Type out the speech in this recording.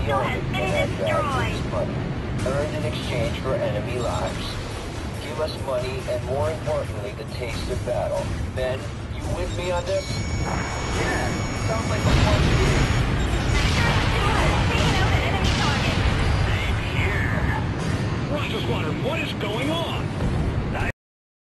PSP-only can add value as money, earned in exchange for enemy lives. Give us money and, more importantly, the taste of battle. Ben, you with me on this? Yeah, sounds like a fun deal. Taking out an enemy target. Same here. Roger Squadron, what is going on?